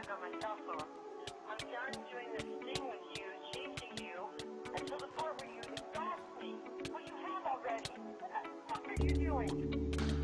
it on my cell phone. I'm done doing this thing with you, chasing you, until the part where you exhaust me. Well, you have already. What the fuck are you doing?